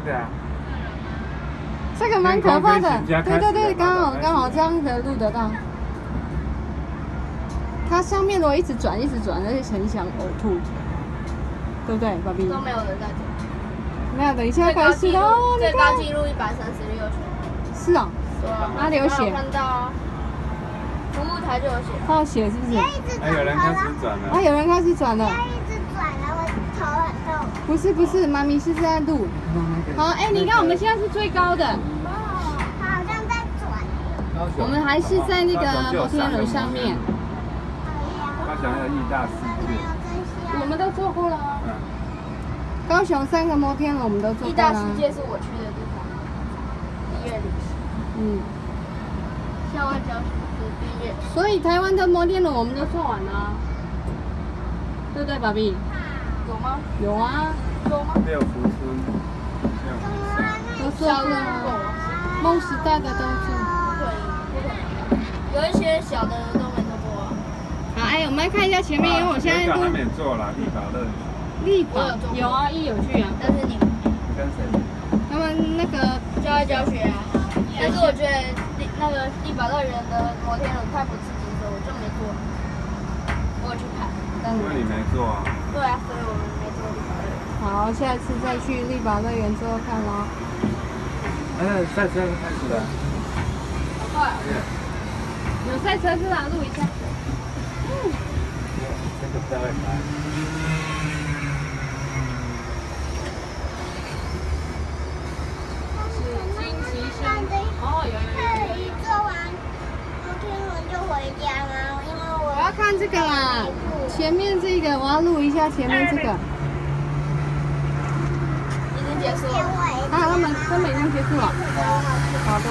个啊。 这个蛮可怕的。对，刚好这样可以录得到。它上面如果一直转，而且很想呕吐，对不对，爸比？ 都没有人在转。 没有，等一下开始喽。 最高纪录136血。 是啊。 对啊。 哪里有血？ 看到啊。服务台就有写。 他有血是不是？ 有人开始转了。 啊，有人开始转了。 一直转了，我头很痛。 不是，妈咪是在录。好，哎，你看我们现在是最高的。 哦，好像在转。 我们还是在那个摩天轮上面。 高雄有义大世界。 我们都坐过了啊。 高雄3个摩天轮我们都坐过了。 义大世界是我去的地方。1月0。校外教学是1月。 所以台湾的摩天轮我们都坐完了，对不对，爸比？ 有吗？ 有啊。 有吗？ 六福村。 都坐过了。梦时代的都坐。 有一些小的都没坐过啊。 好，哎，我们来看一下前面，因为我现在还没做啦，立法乐。 立法有啊，有去啊。 但是你跟谁？ 他们那个校外教学啊。但是我觉得那个立法乐园的摩天轮太不刺激，所以我就没坐。我有去看，但是因为你没做啊。 对啊，所以我们没坐立法乐园。 好，下次再去立法乐园之后看咯。 赛车开始了。 好快啊！ 有赛车是吧？录一下。 这个不太会开。 哦，有。 做完摩天轮就回家吗？因为我要看这个啦，前面这个我要录一下前面这个。 已经结束了。 啊，他们已经结束了。好的。